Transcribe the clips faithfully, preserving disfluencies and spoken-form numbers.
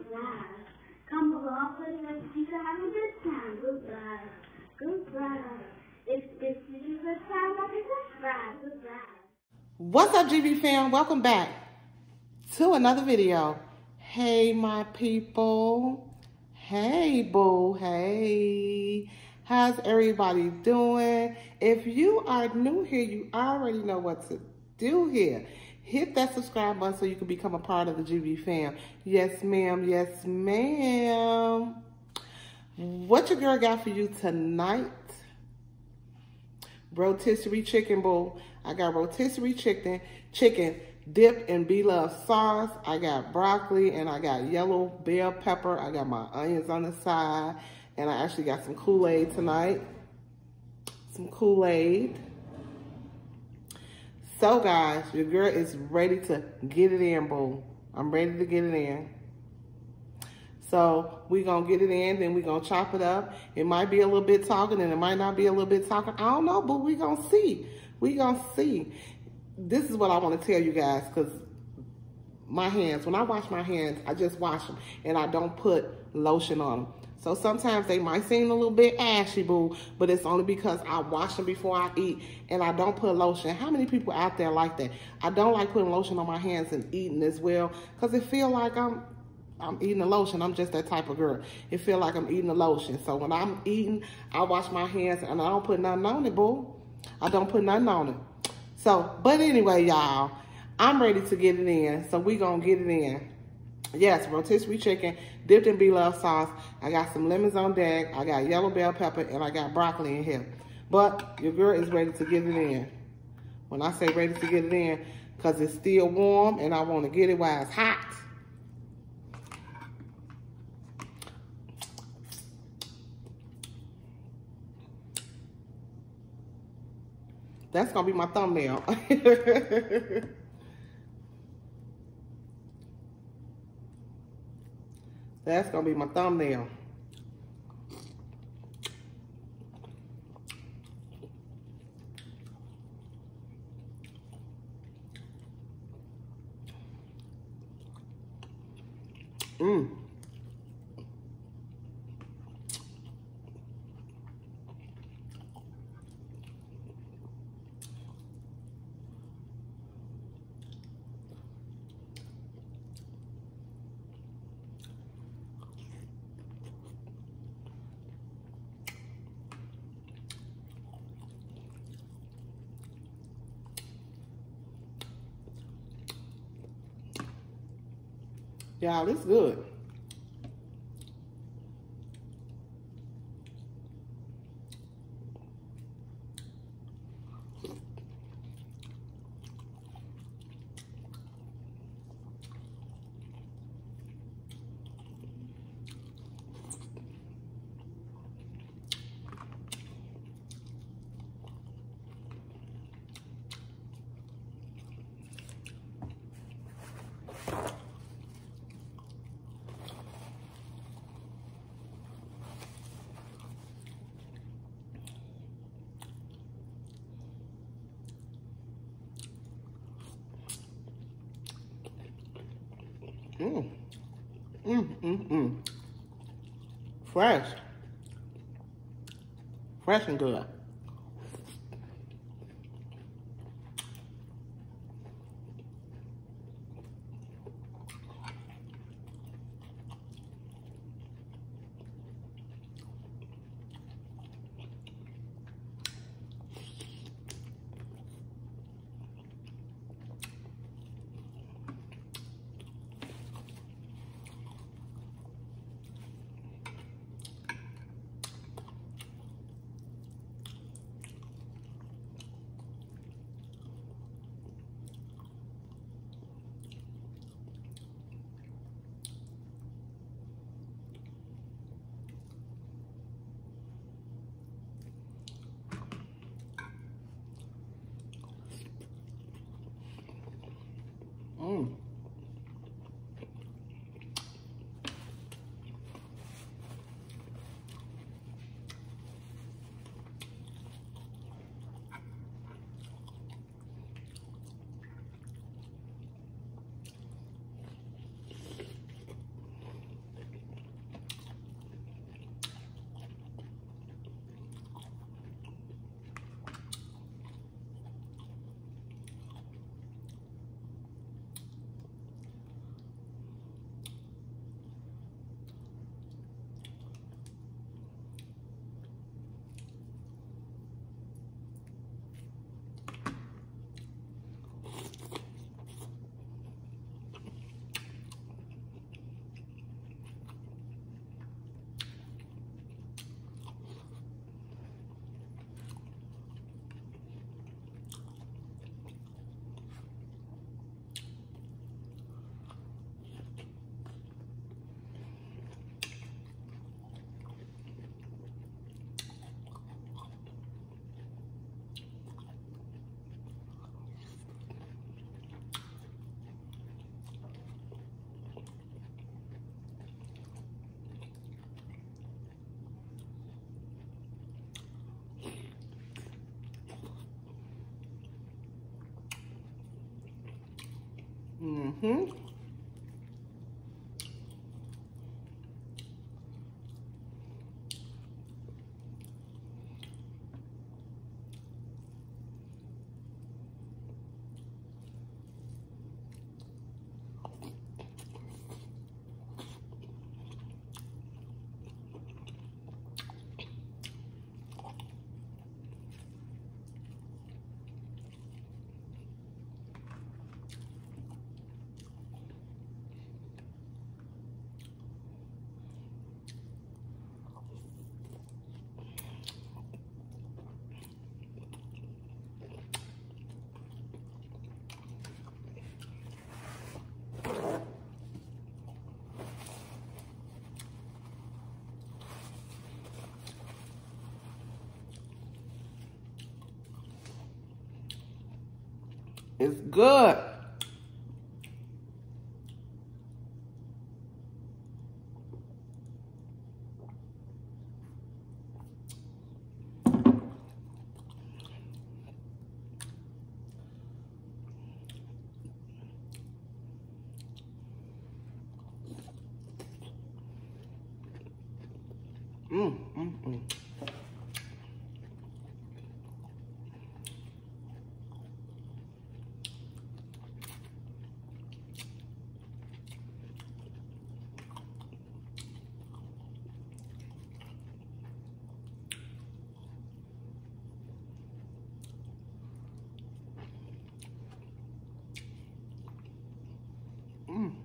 goodbye. Come along with us, you can have a good time. Goodbye. Goodbye. If if you do good time, I'll be goodbye. Goodbye. What's up, G B fam? Welcome back to another video. Hey, my people. Hey, boo. Hey. How's everybody doing? If you are new here, you already know what to do here. Hit that subscribe button so you can become a part of the G B fam. Yes, ma'am. Yes, ma'am. What your girl got for you tonight? Rotisserie chicken, boo. I got rotisserie chicken, chicken dipped in B-Love sauce. I got broccoli and I got yellow bell pepper. I got my onions on the side. And I actually got some Kool-Aid tonight. Some Kool-Aid. So guys, your girl is ready to get it in, boo. I'm ready to get it in. So we're going to get it in, then we're going to chop it up. It might be a little bit talking and it might not be a little bit talking. I don't know, but we're going to see. We're going to see. This is what I want to tell you guys, because my hands, when I wash my hands, I just wash them and I don't put lotion on them. So sometimes they might seem a little bit ashy, boo, but it's only because I wash them before I eat and I don't put lotion. How many people out there like that? I don't like putting lotion on my hands and eating as well because it feel like I'm I'm eating the lotion. I'm just that type of girl. It feel like I'm eating the lotion. So when I'm eating, I wash my hands and I don't put nothing on it, boo. I don't put nothing on it. So, but anyway, y'all, I'm ready to get it in. So we gonna get it in. Yes, rotisserie chicken dipped in B-Love sauce. I got some lemons on deck. I got yellow bell pepper and I got broccoli in here. But your girl is ready to get it in. When I say ready to get it in, because it's still warm and I want to get it while it's hot. That's going to be my thumbnail. That's going to be my thumbnail. Mmm. Y'all, it's good. Mmm. Mmm, mmm, mmm. Fresh. Fresh and good. Mm-hmm. It's good. Mm, mm, mm. Mm.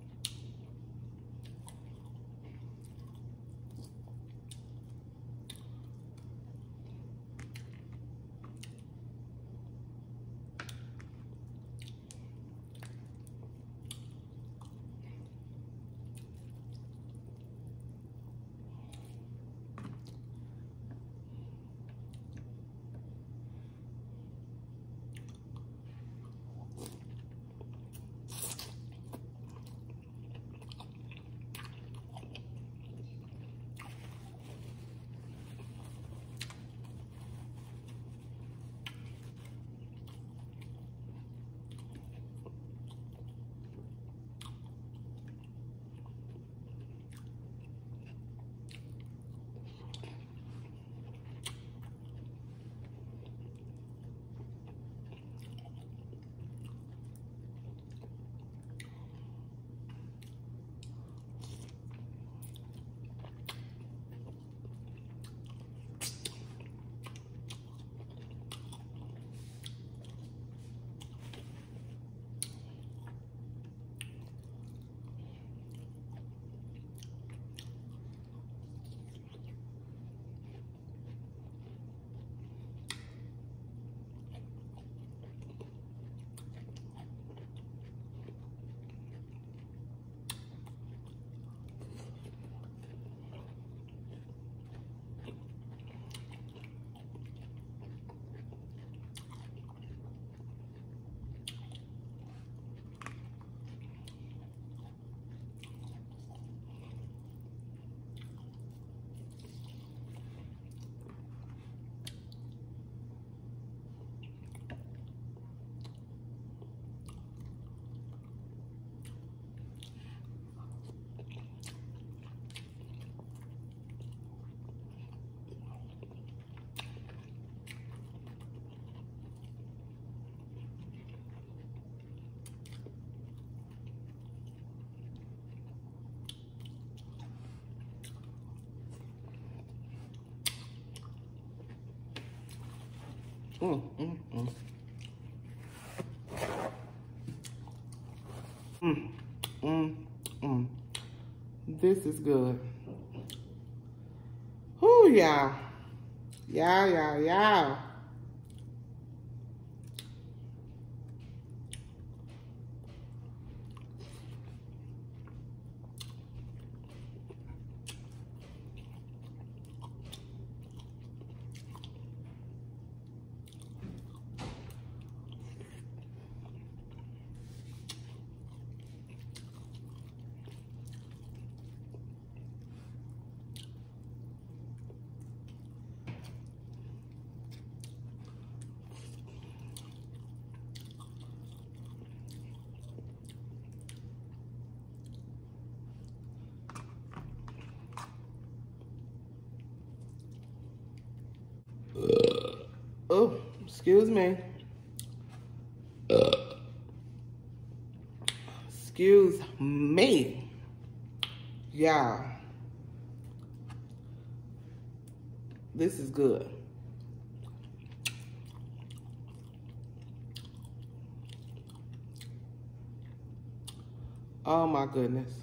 Mm, mm, mm. Mm, mm, mm. This is good. Whoo, y'all. Y'all, y'all, y'all. Oh, excuse me. Uh. Excuse me. Yeah. This is good. Oh my goodness.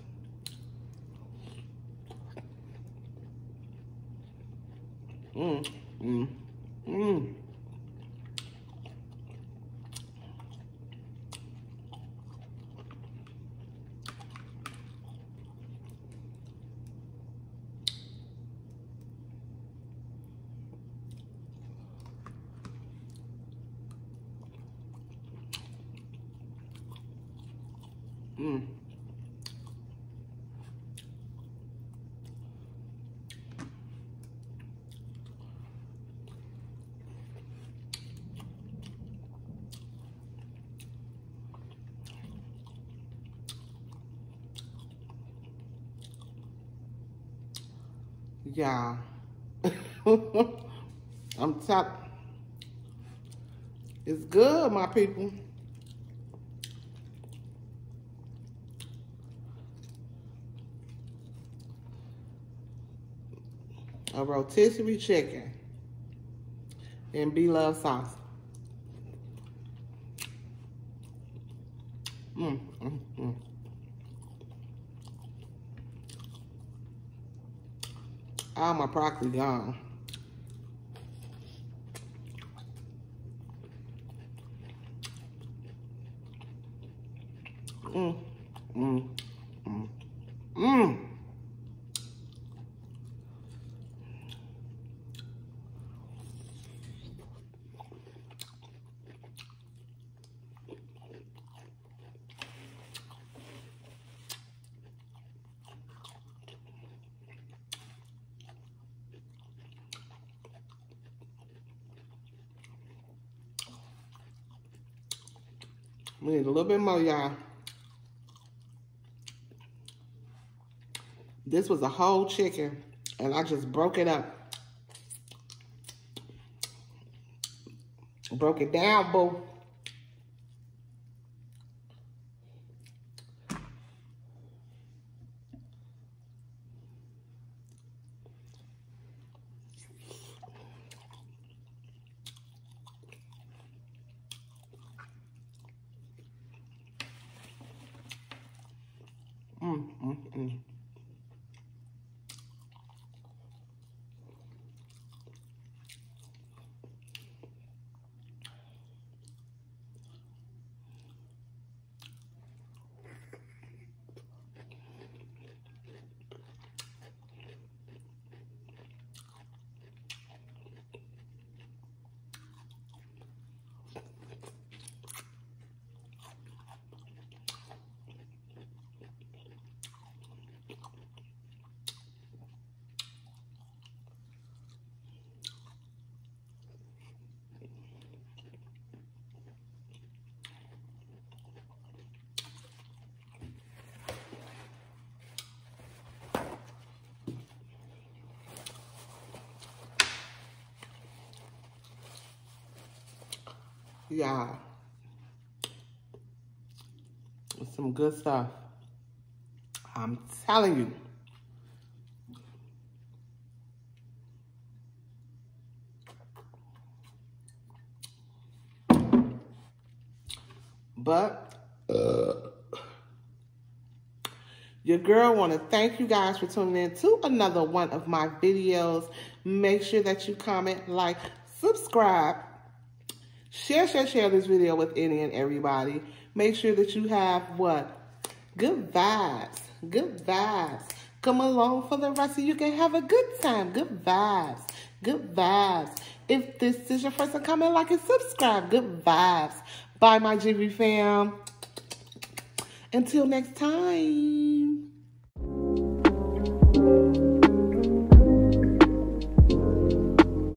Mmm, mmm, mmm. Mmm. Yeah. I'm top. It's good, my people. A rotisserie chicken and B-Love sauce. Mmm, mmm, mmm. All my broccoli gone. Mmm, mmm, mmm, mmm. We need a little bit more, y'all. This was a whole chicken, and I just broke it up. Broke it down, boo. Mm, mm, mm. Yeah. It's some good stuff. I'm telling you. But uh, your girl want to thank you guys for tuning in to another one of my videos. Make sure that you comment, like, subscribe, share, share, share this video with any and everybody. Make sure that you have what? Good vibes. Good vibes. Come along for the rest so you can have a good time. Good vibes. Good vibes. If this is your first time, comment, like, and subscribe. Good vibes. Bye, my G V fam. Until next time.